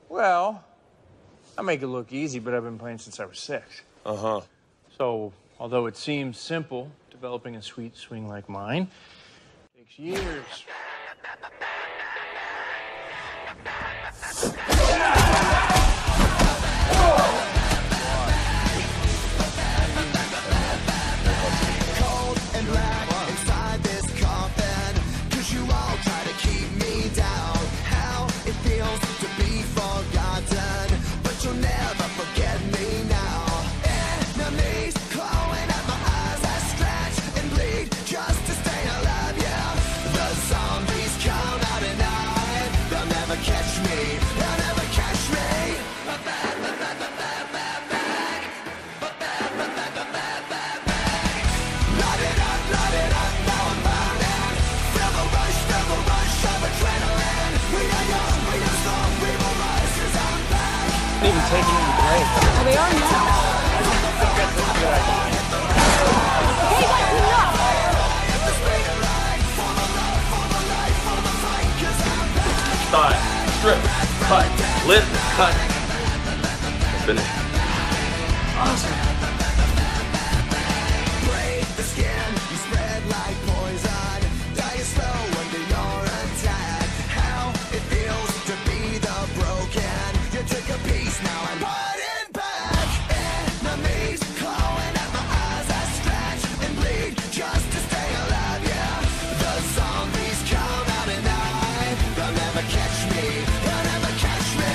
Well, I make it look easy, but I've been playing since I was 6. Uh-huh. So, although it seems simple, developing a sweet swing like mine takes years. Even taking the break. Oh, they are now. Hey, that's enough! Style, strip, cut, lift, cut. Finish. Awesome. Break the skin, you spread like poison. Die slow under your attack. How it feels to be the broken. You took a piece, now I'm putting back. Enemies clawing at my eyes, I scratch and bleed just to stay alive, yeah. The zombies come out at night. They'll never catch me, they'll never catch me.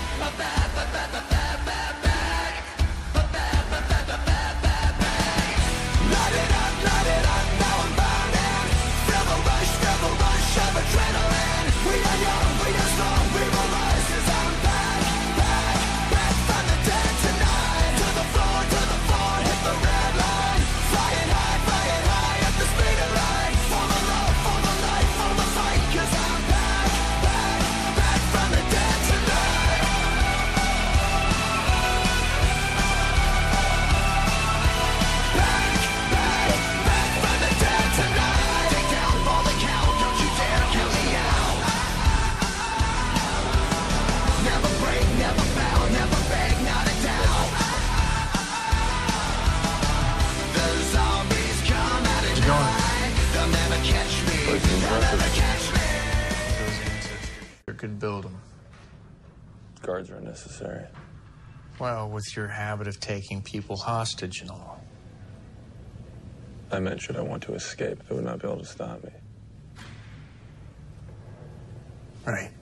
Light it up, now I'm burning. Feel the rush of adrenaline. We are young, we are strong, we will rise 'cause I'm back from the dead tonight. To the floor, hit the red line. Flying high at the speed of light. For the love, for the life, for the fight, 'cause I'm back from the dead tonight. Back from the dead tonight. Take down for the count, don't you dare kill me out. Never break, never bow, never beg, not a doubt. The zombies come out at night. They'll never catch me, they'll never catch me. Those ancestors sure could build them. Guards are necessary. Well, with your habit of taking people hostage and all. I meant, should I want to escape, they would not be able to stop me. Right.